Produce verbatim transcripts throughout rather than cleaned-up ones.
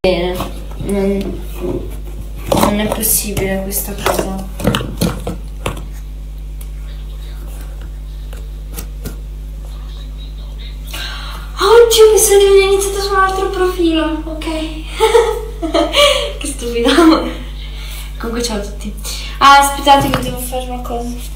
bene. Non, non è possibile questa cosa. Oddio, mi sa di aver iniziato su un altro profilo. Ok. Che stupido. Comunque ciao a tutti. Ah, aspettate che devo fare una cosa.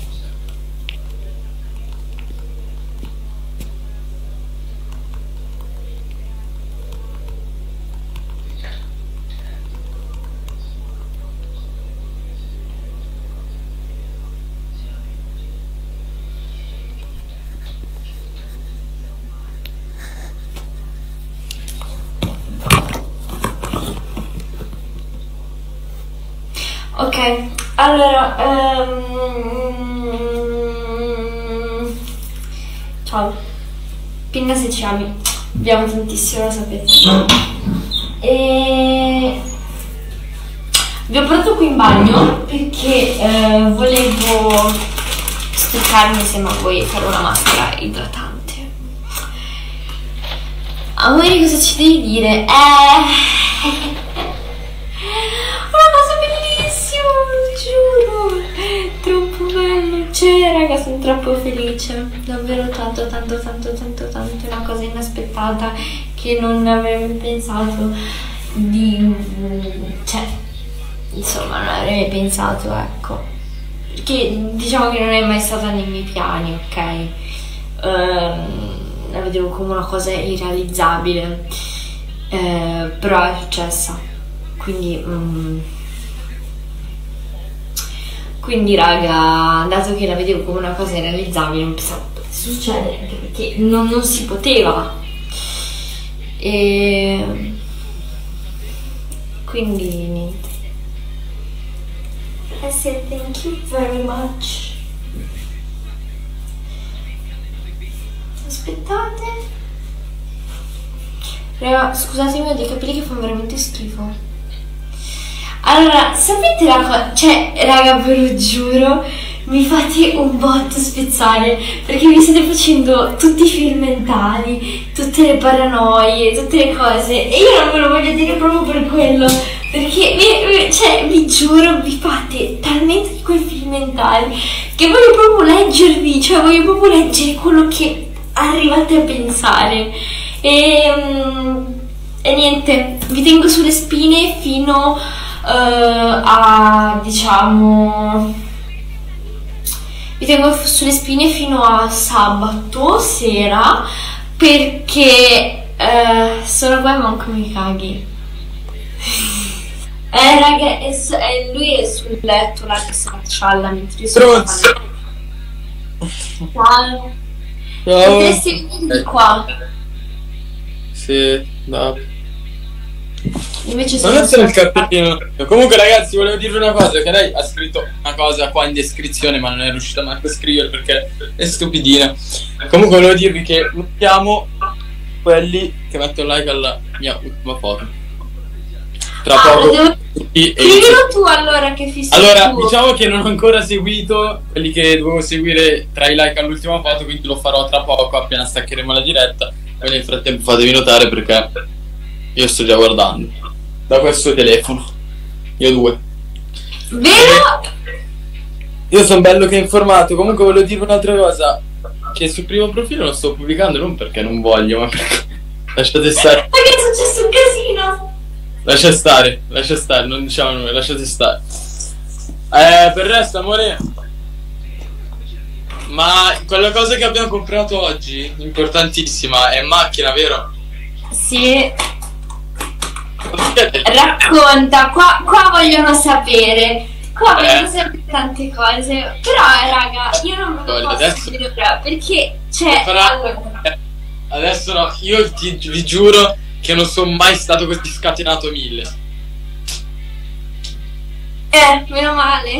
Ok, allora, um... ciao, Pinna se ci ami, vi amo tantissimo, lo sapete. E... vi ho portato qui in bagno perché eh, volevo stuccarmi insieme a voi e fare una maschera idratante. Amore, cosa ci devi dire? Eh... giuro, troppo bello, cioè raga sono troppo felice, davvero tanto tanto tanto tanto tanto, è una cosa inaspettata che non avrei pensato di, cioè insomma non avrei pensato, ecco, che diciamo che non è mai stata nei miei piani, ok, um, la vedevo come una cosa irrealizzabile, eh, però è successa, quindi um, Quindi raga, dato che la vedevo come una cosa irrealizzabile, non pensavo potesse succedere, anche perché non, non si poteva. E quindi niente. I said thank you very much. Aspettate. Raga, scusatemi, ho dei capelli che fanno veramente schifo. Allora, sapete la cosa? Cioè, raga, ve lo giuro, mi fate un botto spezzare perché mi state facendo tutti i film mentali, tutte le paranoie, tutte le cose e io non ve lo voglio dire proprio per quello, perché, vi, cioè, vi giuro, vi fate talmente di quei film mentali che voglio proprio leggervi, cioè voglio proprio leggere quello che arrivate a pensare e, e niente, vi tengo sulle spine fino Uh, a diciamo vi tengo sulle spine fino a sabato sera perché uh, sono qua e manco mi caghi. Eh raga, è, è, lui è sul letto là che si accialla mentre io sono ciao. Potresti venire di qua? Sì, no. Invece non essere il cartellino. Comunque ragazzi, volevo dirvi una cosa, che lei ha scritto una cosa qua in descrizione ma non è riuscita manco a scrivere perché è stupidina. Comunque volevo dirvi che siamo quelli che mettono like alla mia ultima foto. Tra ah, poco devo... tutti scrivilo tu allora che fissi. Allora tu. Diciamo che non ho ancora seguito quelli che dovevo seguire tra i like all'ultima foto, quindi lo farò tra poco appena staccheremo la diretta. E nel frattempo fatevi notare perché io sto già guardando da questo telefono. Io due. Vero? Io sono bello che informato. Comunque volevo dirvi un'altra cosa, che sul primo profilo lo sto pubblicando non perché non voglio, ma perché lasciate stare. Perché è successo un casino. Lascia stare, lascia stare, non diciamo nulla, lasciate stare. Eh, per il resto amore, ma quella cosa che abbiamo comprato oggi, importantissima, è macchina, vero? Sì. Racconta, qua, qua vogliono sapere, qua eh. vogliono sapere tante cose, però raga, io non me lo posso adesso... dire ora, perché c'è... Farà... Allora... Adesso no, io ti, vi giuro che non sono mai stato così scatenato mille. Eh, meno male.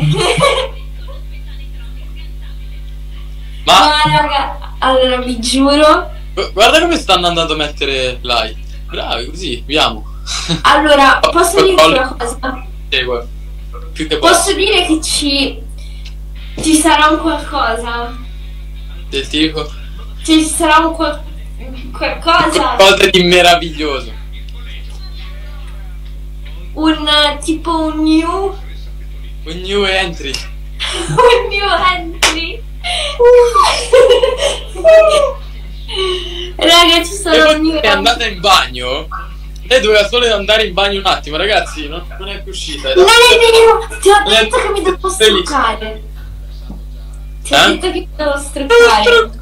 Ma... Ma raga, allora vi giuro... Guarda come stanno andando a mettere like. Bravi, così, vediamo. Allora, posso dirti una cosa? Segue. Posso dire che ci ci sarà un qualcosa. Del tipo? Ci sarà un qual qualcosa. Qualcosa di meraviglioso. un tipo un new Un new entry. un new entry. Raga, ci sono un new È andata in bagno. Lei doveva solo andare in bagno un attimo, ragazzi. Non, non è più uscita. Non è vero, ti ho Non è- detto che mi devo Sei lì. struccare. Ti ho Eh? detto che mi devo struccare.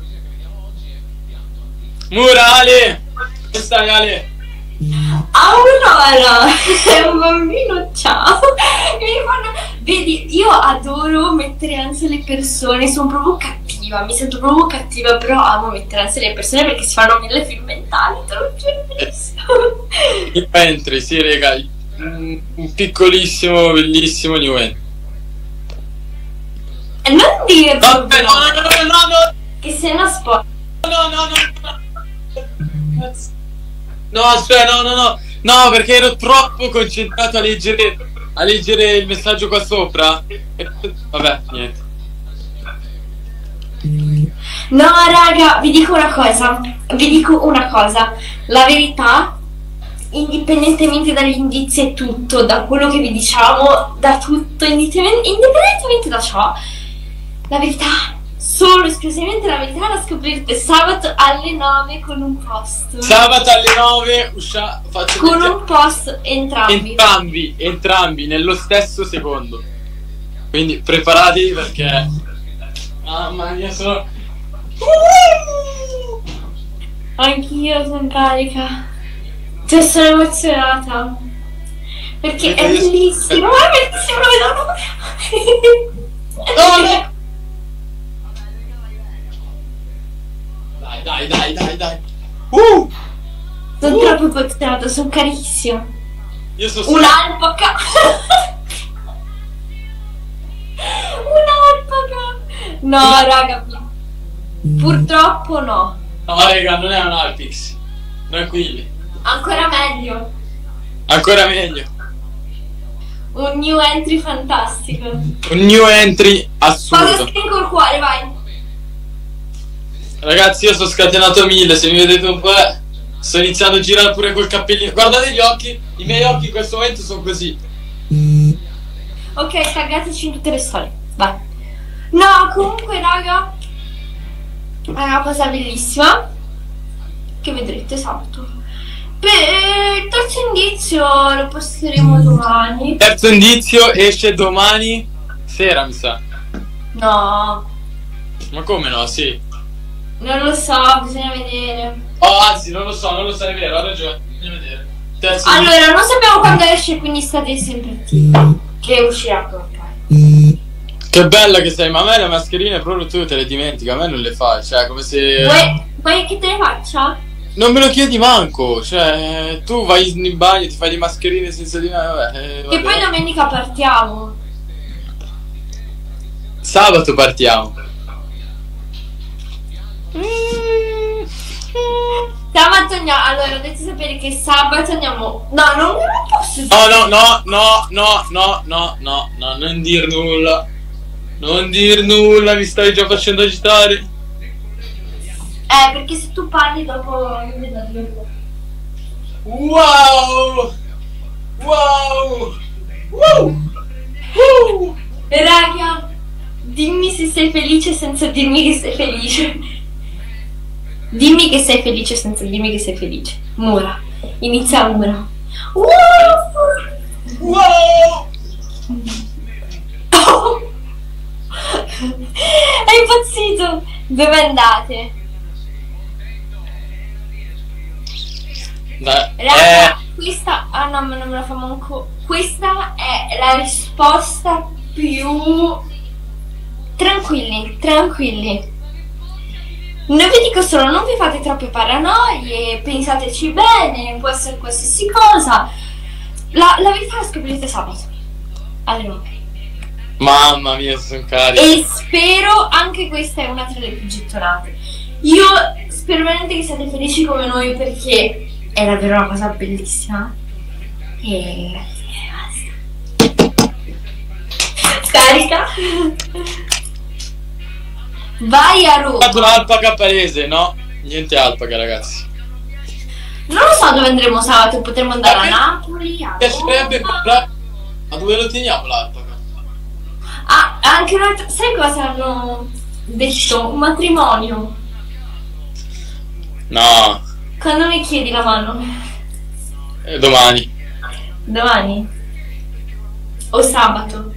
Mura, Ale! Dove stai, Ale? Aurora è un bambino, ciao. Mi fanno... Vedi, io adoro mettere ansia alle persone, sono proprio cattiva, mi sento proprio cattiva, però amo mettere ansia alle persone perché si fanno mille film mentali, te lo giuro, bellissimo. New entry, sì, raga. Un, un piccolissimo, bellissimo new entry. E non dirlo, Vabbè, no, no, no, no, no, che se no spoiler. no, no, no, no. No, aspetta, no, no, no. No, perché ero troppo concentrato a leggere, a leggere il messaggio qua sopra. E- Vabbè, niente. No, raga, vi dico una cosa, vi dico una cosa, la verità, indipendentemente dagli indizi e tutto, da quello che vi diciamo, da tutto, indipendentemente indipendentemente da ciò, la verità, solo esclusivamente la verità la scoprirete sabato alle nove con un post. Sabato alle nove uscia, faccio Con leggere- un post entrambi. entrambi, entrambi nello stesso secondo. Quindi preparatevi perché mamma mia, sono Anch'io sono carica. Cioè sono emozionata. Perché è Io- bellissimo, è bellissimo, lo vedo proprio. No, no. Dai, dai, dai, dai, dai. Uh! Sono Uh! troppo emozionata, sono carissimo. Io sono Un'alpaca. Un'alpaca. No, raga. Purtroppo no. No, raga, non è un Alpix. Tranquilli. Ancora meglio. Ancora meglio. Un new entry fantastico. Un new entry Cosa assurdo. scrivi col cuore, vai. Ragazzi, io sono scatenato a mille. Se mi vedete un po', eh, sto iniziando a girare pure col cappellino. Guardate gli occhi. I miei occhi in questo momento sono così. Ok, taggateci in tutte le storie. Vai. No, comunque, raga, è una cosa bellissima che vedrete sabato. Per il terzo indizio lo posteremo domani. Terzo indizio esce domani sera, mi sa. No, Ma come no? Sì. non lo so, bisogna vedere. Oh, anzi, non lo so, non lo so, è vero, ha ragione. Bisogna vedere. Terzo Allora, non sappiamo quando esce, quindi state sempre attivi. Che uscirà con calma. Che bella che sei, ma a me le mascherine proprio tu te le dimentichi, a me non le fai, cioè come se... Vuoi, vuoi che te ne faccia? Non me lo chiedi manco, cioè tu vai in bagno, ti fai le mascherine senza di me, vabbè, eh, Che vabbè. poi domenica partiamo. Sabato partiamo. Sabato andiamo. Allora, dovete sapere che sabato andiamo. No, non, non posso dire. No, no, no, no, no, no, no, no, no, non dir nulla. Non dir nulla, mi stai già facendo agitare. Eh, perché se tu parli dopo io vedo dove- Wow! Wow! Wow! Wow! Raga, dimmi se sei felice senza dirmi che sei felice. Dimmi che sei felice senza dirmi che sei felice. Mura. Inizia Mura. Wow! Wow! Oh! È impazzito. Dove andate? Dai, Raga, eh, questa... Ah no, ma non me la fa manco. Questa è la risposta più... Tranquilli, tranquilli. Non vi dico solo, non vi fate troppe paranoie, pensateci bene, può essere qualsiasi cosa. La, la verità la scoprirete sabato. Alle nove. mamma mia, sono carico. E spero anche questa è una tra le più gettonate. Io spero veramente che siate felici come noi perché è davvero una cosa bellissima. E, e basta. Scarica. Vai a Ho fatto Roma. un'alpaca palese, no? Niente alpaca, ragazzi. Non lo so dove andremo sabato, potremmo andare a Napoli, a Mi piacerebbe Roma. comprare. Ma dove lo teniamo l'alpaca? Ah, anche un'altra... Sai cosa hanno detto? Un matrimonio. No, Quando mi chiedi la mano? eh, domani. Domani? O sabato?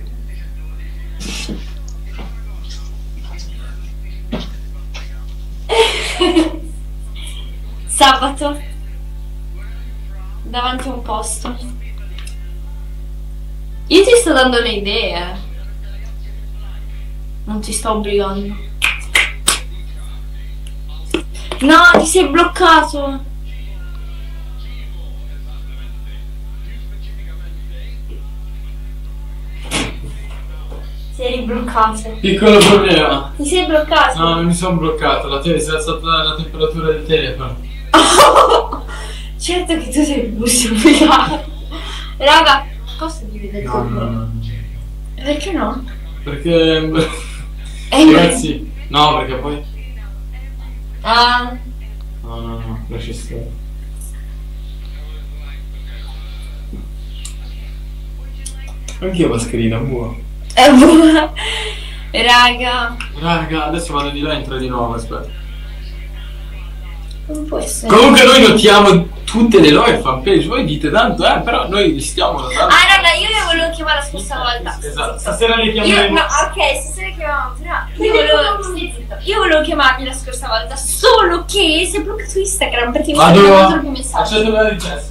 Sabato? Davanti a un posto. Io ti sto dando le idee. Non ti sto obbligando. No, ti sei bloccato. Ti eri bloccato. Piccolo problema. Ti sei bloccato. No, non mi sono bloccato, la te- si è alzata la temperatura del telefono. Certo che tu sei stupidato. Raga, posso dire del No, tuo? no, no. Perché no? Perché. Eh, Ragazzi, no, perché poi. Ah, No, no, no, lascia stare. Anch'io mascherina, buono. è buona. Raga, Raga, adesso vado di là e entro di nuovo, aspetta. non può essere. Comunque noi notiamo tutte le loro fanpage, voi dite tanto, eh, però noi li stiamo notando. Ah, no, no, io le volevo chiamare la scorsa volta. Esatto, stasera le Io, chiameremo. no, ok, stasera chiamavamo, però io volevo, stai zitto. Io volevo chiamarmi la scorsa volta, solo che si è bloccato Instagram perché mi sta Vado mandando a... troppi messaggi. Accetto la richiesta.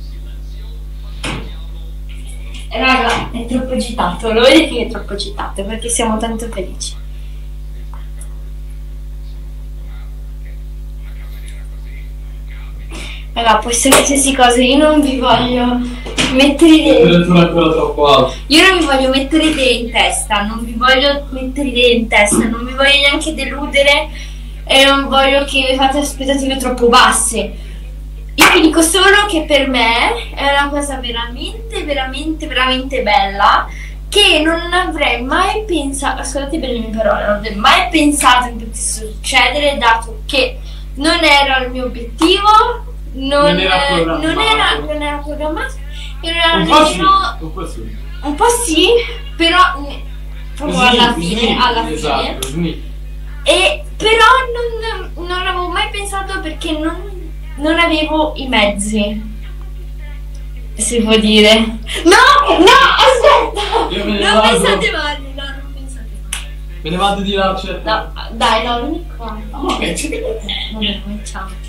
Raga, è troppo agitato, lo vedi che è troppo agitato perché siamo tanto felici. Raga, può essere qualsiasi cosa, io non vi voglio mettere La idee. temperatura è ancora troppo alta. Io non vi voglio mettere idee in testa, non vi voglio mettere idee in testa, non vi voglio neanche deludere e non voglio che vi fate aspettative troppo basse. Io vi dico solo che per me è una cosa veramente, veramente, veramente bella che non avrei mai pensato, ascoltate bene le mie parole, non avrei mai pensato che potesse succedere dato che non era il mio obiettivo, non, Non era programmato. non era, non era programmato e non era Un po' sì, nemmeno... un po' sì. Un po' sì, però ne- proprio Sni- alla fine, sni- alla fine. Esatto, sni. E però non, non l'avevo mai pensato perché non, non avevo i mezzi. Si può dire. No, no, aspetta! Io me ne Non vado. pensate male, no, non pensate male. Me ne vado di là, cioè. No, dai, no, vieni qua. Ok, ci Vabbè, cominciamo.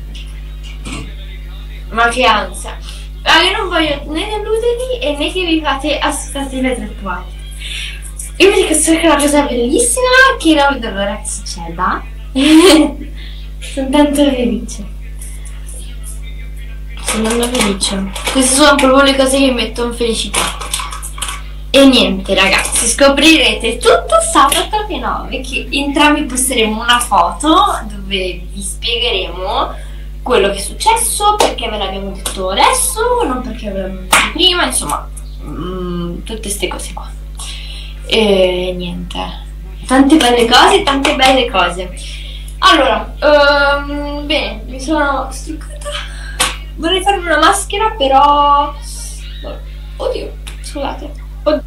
Ma che ansia. Ah, io non voglio né deludervi e né che vi fate aspettative troppo alte. Io vi dico solo che è una cosa bellissima che non vedo l'ora che succeda. Sono tanto felice. Sono tanto felice. Queste sono proprio le cose che mi mettono felicità. E niente ragazzi, scoprirete tutto sabato alle nove che entrambi posteremo una foto dove vi spiegheremo quello che è successo, perché ve l'abbiamo detto adesso, non perché ve l'abbiamo detto prima, insomma, mm, tutte queste cose qua. E niente, tante belle cose, tante belle cose. Allora, ehm, bene, mi sono struccata. Vorrei farmi una maschera, però... Oddio, scusate. Oddio.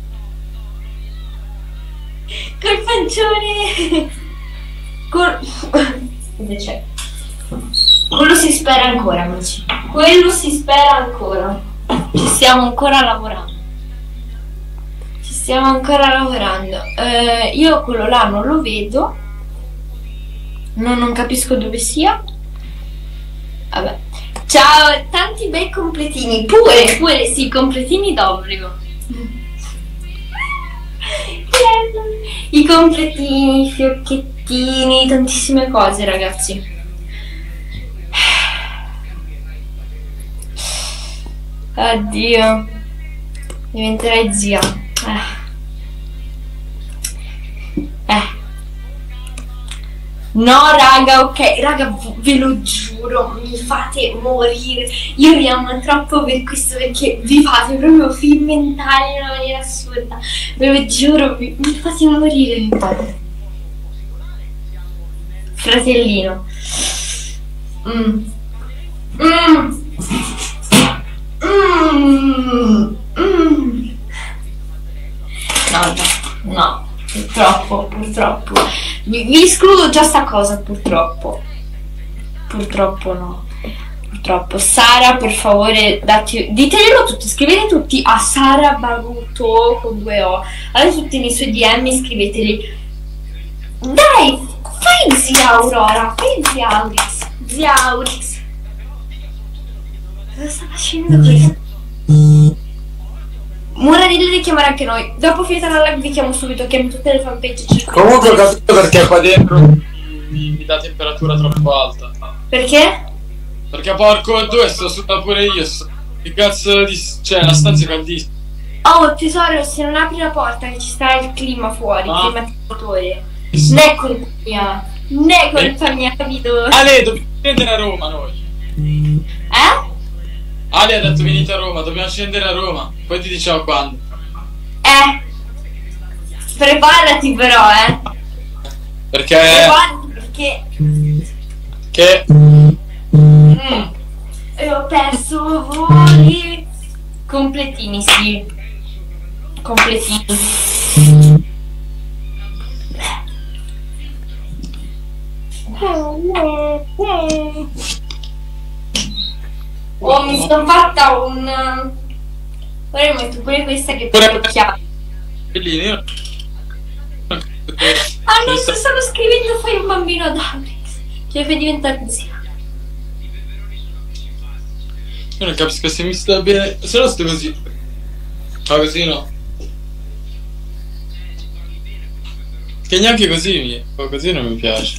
Col pancione! Col... Invece... Quello si spera ancora, amici. Quello si spera ancora. Ci stiamo ancora lavorando. Ci stiamo ancora lavorando. Eh, io quello là non lo vedo. Non, non capisco dove sia. Vabbè. Ciao, tanti bei completini. Pure, pure, sì, completini d'obbligo. I completini, i fiocchettini, tantissime cose, ragazzi. Addio, diventerai zia. Eh. eh. No, raga, ok, raga, ve lo giuro, mi fate morire. Io vi amo troppo per questo perché vi fate proprio film mentali in una maniera assurda. Ve lo giuro, mi, mi fate morire, mi fate. Fratellino. Mm. Mm. Mm. Mm. No, no, no, purtroppo, purtroppo. Vi, vi escludo già sta cosa, purtroppo. Purtroppo no. Purtroppo. Sara, per favore, datti, diteglielo tutti, scrivete tutti a Sara Baruto con due O. Allora tutti nei suoi D M scriveteli. Dai, fai zia Aurora, fai zia Aurix. Zia Aurix. Cosa sta facendo qui? Muradilli di chiamare anche noi. Dopo finita la live vi chiamo subito, chiamo tutte le fanpage. Comunque ho capito perché qua dentro mi, mi dà temperatura troppo alta. Perché? Perché porco due sto sotto pure io. Sto... Che cazzo di... Cioè la stanza è caldissima. Oh tesoro, se non apri la porta che ci sta il clima fuori, ah. il climatizatore. Non è colpa mia. Non è colpa mia, capito? Ale, dobbiamo scendere a Roma noi. Eh? Ale ha detto venite a Roma, dobbiamo scendere a Roma. Poi ti diciamo quando. Eh. Preparati però, eh. Perché... Preparati perché... Che... Mm. E ho perso voli. Completini, sì. Completini. Oh, mi sono fatta un... Ora metto pure questa che è chiara. Bellini, io... Ah no, sto solo scrivendo fai un bambino ad Alex. Che fai diventare così. Io non capisco se mi sta bene. Se no sto così. Ma così no. Che neanche così mi... Così non mi piace.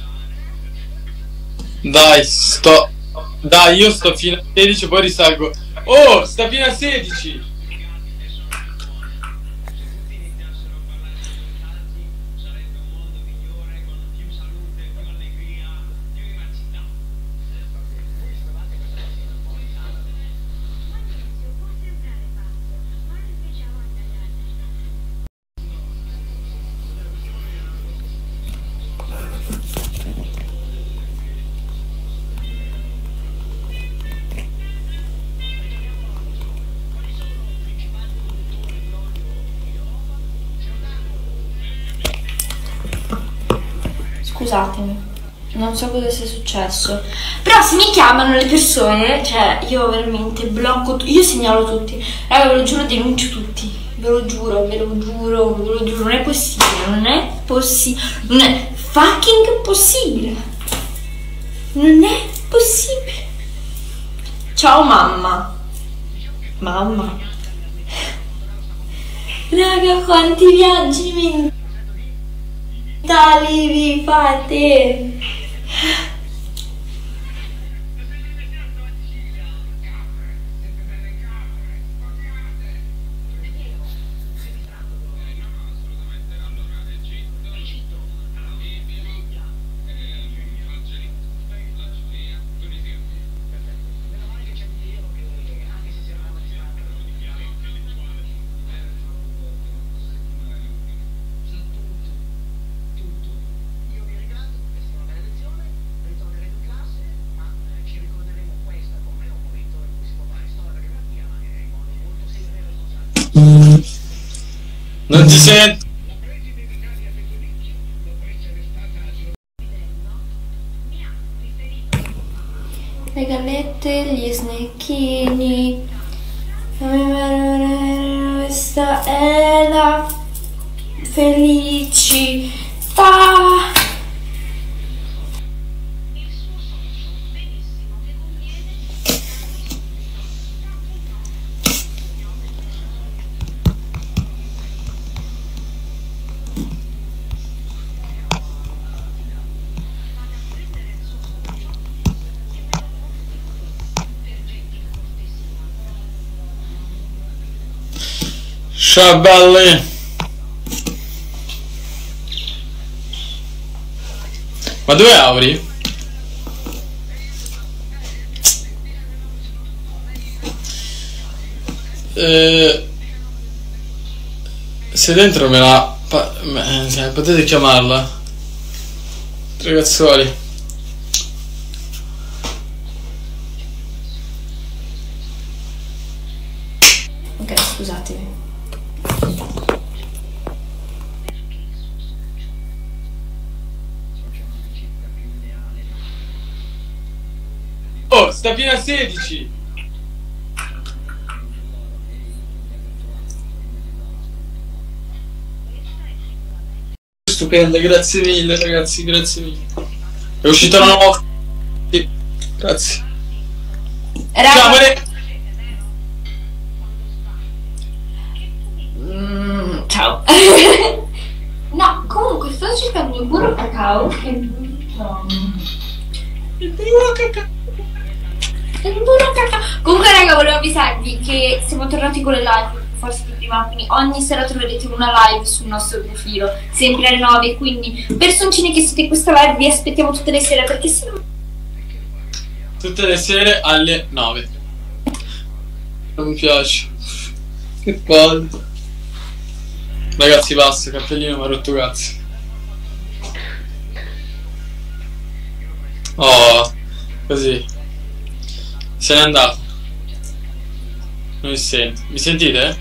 Dai, sto... Dai, io sto fino a sedici, poi risalgo. Oh, sta fino a sedici! Scusatemi, non so cosa sia successo. Però se mi chiamano le persone, cioè io veramente blocco, io segnalo tutti. Raga, ve lo giuro, denuncio tutti. Ve lo giuro, ve lo giuro, ve lo giuro. Non è possibile, non è possibile. Non è fucking possibile. Non è possibile. Ciao mamma. Mamma. Raga, quanti viaggi mentali Tali vi fate. Non ti sento. Le gallette, gli snecchini. Questa è la felicità. Ciao belli. Ma dove Auri? Eh, se dentro me la... me, cioè, potete chiamarla. Ragazzuoli. scusatemi. Oh, sta fino a sedici. Stupenda, grazie mille ragazzi, grazie mille. È uscita una nuova. Sì, grazie. Raga... Ciao, amore. Mm, ciao. No, comunque sto cercando il burro cacao che non trovo. Il burro cacao. Il burro cacao. Comunque raga, volevo avvisarvi che siamo tornati con le live, forse di prima, quindi ogni sera troverete una live sul nostro profilo, sempre alle nove, quindi personcini che siete in questa live vi aspettiamo tutte le sere, perché se no... Tutte le sere alle nove. Non mi piace. Che palle. Ragazzi basta, cappellino mi ha rotto cazzo. Oh, così. Se n'è andato. Non mi sento. Mi sentite?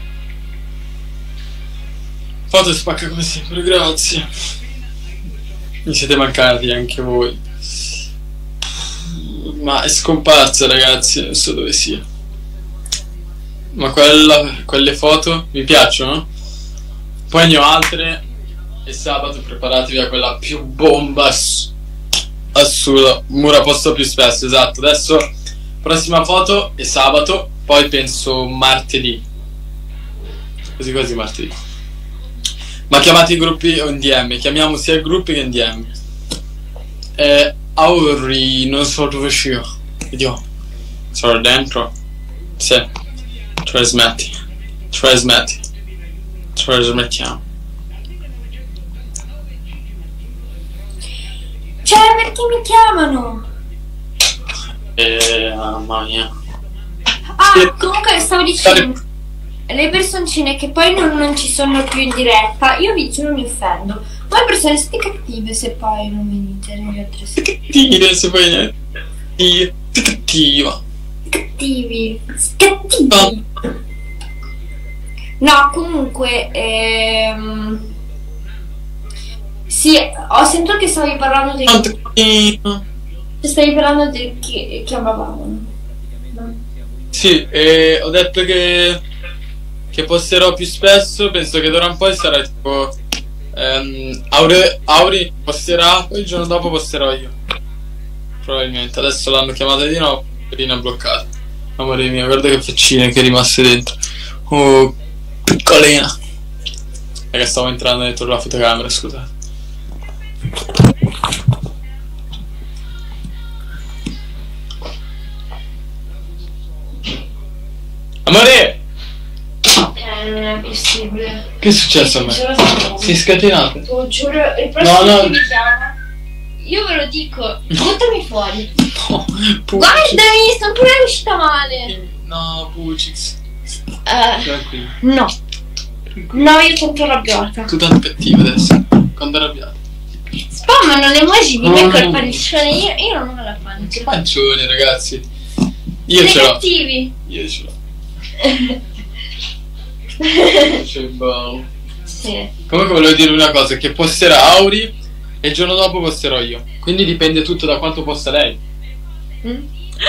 Foto spacca come sempre, grazie. Mi siete mancati anche voi. Ma è scomparsa ragazzi, non so dove sia. Ma quella, quelle foto mi piacciono? Poi ne ho altre. E sabato preparatevi a quella più bomba ass assurda. Mura posto più spesso, esatto. Adesso prossima foto è sabato. Poi penso martedì. Così così martedì. Ma chiamate i gruppi o in D M. Chiamiamo sia i gruppi che in D M. Eh, Auri, non so dove sia. Vediamo. Sono dentro. Sì. Trasmetti. Trasmetti. Trasmettiamo. Cioè, perché mi chiamano? Eh, mamma mia. Ah, comunque stavo dicendo, le personcine che poi non, non ci sono più in diretta, io vi giuro mi offendo. Voi persone siete cattive se poi non venite negli altri Sei cattive se poi niente. Sei cattiva. cattivi, cattivi. No, comunque ehm... sì, ho sentito che stavi parlando di Quanto carino. stavi parlando di che chiamavamo. Sì, e ho detto che che posterò più spesso. Penso che d'ora in poi sarà tipo um, Aure, Auri posterà, poi il giorno dopo posterò io. Probabilmente. Adesso l'hanno chiamata di nuovo, Rina bloccata. Amore mio, guarda che faccine che è rimaste dentro. Oh, piccolina. Raga, stavo entrando dentro la fotocamera, scusate. Amore! Eh, non è possibile. Che è successo a me? Si è scatenata? Te lo giuro, il prossimo No, no. che mi chiama, io ve lo dico, buttami fuori. No, Guardami, sono pure uscita male. No, Pucix. Eh, Tranquillo. no. No, io sono troppo arrabbiata. Tu tanto cattiva adesso. Quando arrabbiata. Spammano le emoji di me No. col pancione, io, io non ho la pancia. Che pancione, ragazzi. Io Siete ce l'ho. cattivi. Io ce l'ho. C'è il bow. Sì. Comunque volevo dire una cosa, che posterà Auri e il giorno dopo posterò io. Quindi dipende tutto da quanto posta lei. Mm?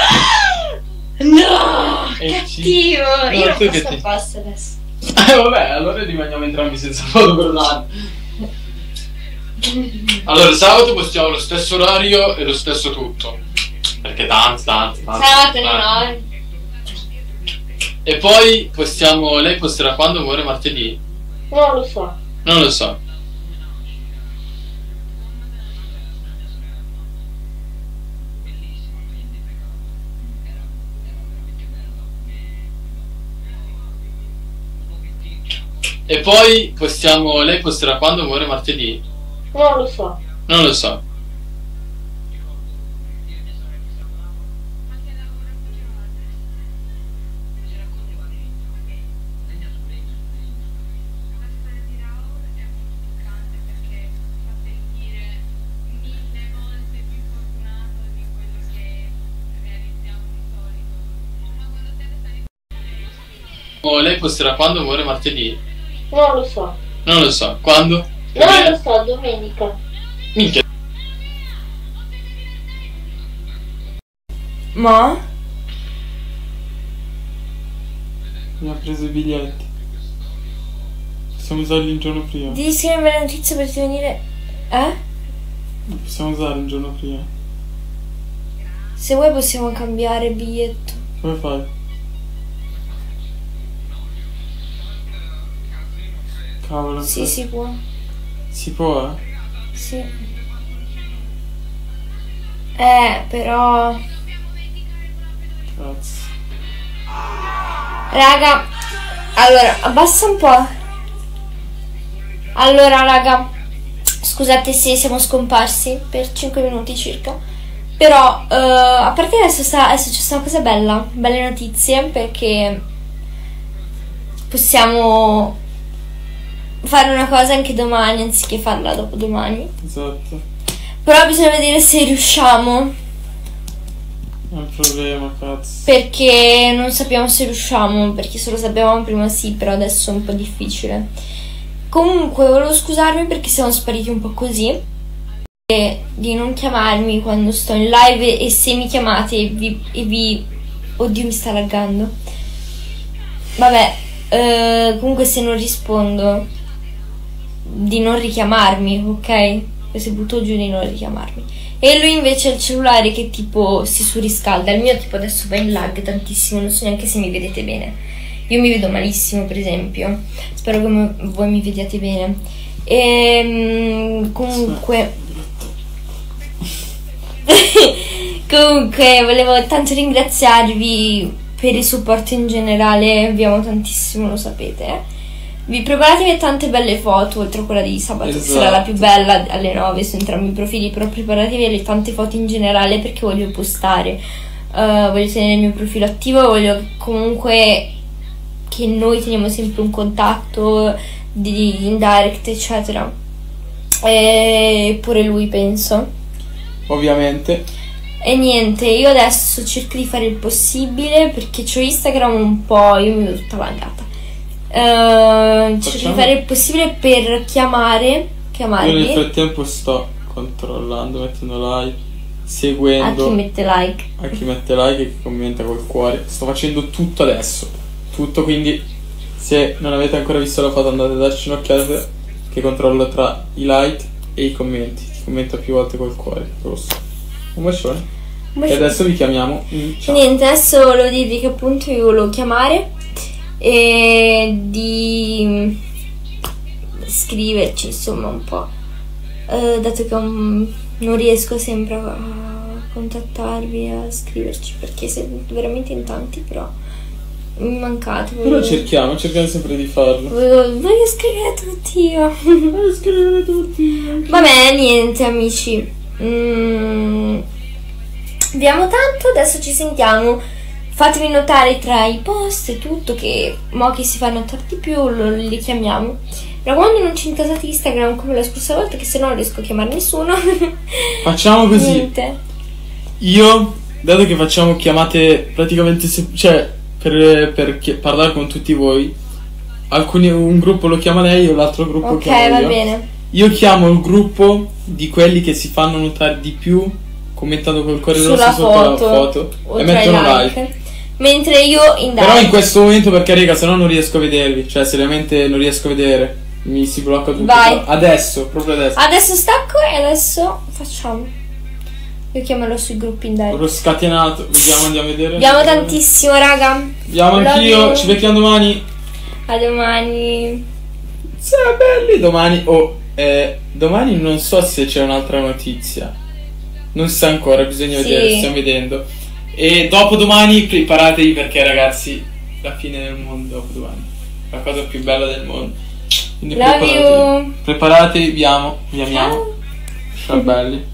No, Eh, cattivo. No, io non tu posso che ti- passa adesso. Eh vabbè, allora rimaniamo entrambi senza foto per un anno. Allora, sabato postiamo lo stesso orario e lo stesso tutto. Perché tanto, tanto, tanto. Sabato tanto. no. E poi postiamo, lei posterà quando vuole martedì? Non lo so. Non lo so. E poi postiamo, lei posterà quando vuole martedì? Non lo so. Non lo so. Oh, lei posterà quando vuole martedì? Non lo so. Non lo so, quando? Non lo so, domenica. Minchia. Ma? Mi ha preso i biglietti. Possiamo usarli un giorno prima. Devi scrivermi la notizia per ti venire. Eh? Possiamo usare un giorno prima. Se vuoi possiamo cambiare il biglietto. Come fai? Cavolo. Sì, se- si può. Si può, eh? Sì. Eh, però. Cazzo. Raga. Allora, abbassa un po'. Allora, raga. Scusate se siamo scomparsi per cinque minuti circa. Però, eh, a parte adesso, sta, adesso c'è stata una cosa bella. Belle notizie, perché possiamo fare una cosa anche domani anziché farla dopodomani. Esatto. Però bisogna vedere se riusciamo, È un problema, cazzo. perché non sappiamo se riusciamo, perché se lo sapevamo prima sì, però adesso è un po' difficile. Comunque volevo scusarmi perché siamo spariti un po' così, e di non chiamarmi quando sto in live, e se mi chiamate e vi... E vi oddio, mi sta laggando. Vabbè, eh, comunque se non rispondo, di non richiamarmi, ok? Se butto giù di non richiamarmi. E lui invece ha il cellulare che tipo si surriscalda. Il mio tipo adesso va in lag tantissimo, non so neanche se mi vedete bene. Io mi vedo malissimo, per esempio. Spero che m- voi mi vediate bene. E comunque comunque volevo tanto ringraziarvi per il supporto in generale. Vi amo tantissimo, lo sapete, eh? Vi preparatevi tante belle foto, oltre a quella di sabato, che Esatto. sarà la più bella alle nove su entrambi i profili, però preparatevi alle tante foto in generale perché voglio postare, uh, voglio tenere il mio profilo attivo, voglio comunque che noi teniamo sempre un contatto di in direct, eccetera. E pure lui, penso. Ovviamente. E niente, io adesso cerco di fare il possibile perché c'ho Instagram un po', io mi vedo tutta vangata. Uh, cerco Facciamo- di fare il possibile per chiamare, Io nel chiamarvi frattempo sto controllando, mettendo like, a seguendo chi mette like. a chi mette like e chi commenta col cuore. Sto facendo tutto adesso. Tutto, quindi se non avete ancora visto la foto andate a darci un'occhiata, che controllo tra i like e i commenti. Chi commenta più volte col cuore rosso. Un bacione. Un E bacio. adesso vi chiamiamo in chat. Niente, adesso volevo dirvi che appunto io volevo chiamare e di scriverci insomma un po', eh, dato che um, non riesco sempre a contattarvi, a scriverci perché siete veramente in tanti, però mi mancate. Però cerchiamo, cerchiamo sempre di farlo. Voglio, voglio scrivere a tutti io. Voglio scrivere tutti. Vabbè, niente amici. Mm, vi amo tanto, adesso ci sentiamo. Fatemi notare tra i post e tutto, che mo che si fa notare di più lo, li chiamiamo. Però quando non ci incasate Instagram come la scorsa volta, che se no non riesco a chiamare nessuno. Facciamo così. Niente. Io, dato che facciamo chiamate praticamente se- cioè per, per chi- parlare con tutti voi, alcuni, un gruppo lo chiama lei e l'altro gruppo Ok, chiamo va io. bene. Io chiamo il gruppo di quelli che si fanno notare di più commentando col cuore rosso Sulla sotto foto, la foto o e tra i mettono like. like. Mentre io in Però in direct. questo momento, perché raga, se no non riesco a vedervi, cioè seriamente non riesco a vedere, mi si blocca tutto. Vai. Però adesso, proprio adesso. Adesso stacco e adesso facciamo. Io chiamerò sui gruppi in direct. L'ho scatenato, vediamo, andiamo a vedere. Vi amo tantissimo, raga. Vediamo Love anch'io, you. ci becchiamo domani. A domani. Siamo belli domani. Oh, eh, domani non so se c'è un'altra notizia. Non si sa ancora, bisogna Sì. vedere, stiamo vedendo. E dopo domani preparatevi perché ragazzi, la fine del mondo dopo domani. La cosa più bella del mondo. Quindi Love preparatevi. you. Preparatevi, vi amo, vi amiamo. Ciao. Ciao belli.